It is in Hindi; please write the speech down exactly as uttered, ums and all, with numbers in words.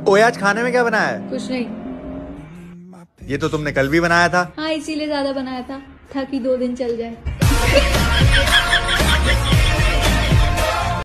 ओए आज खाने में क्या बनाया है? कुछ नहीं। ये तो तुमने कल भी बनाया था। हाँ इसीलिए ज्यादा बनाया था ताकि दो दिन चल जाए।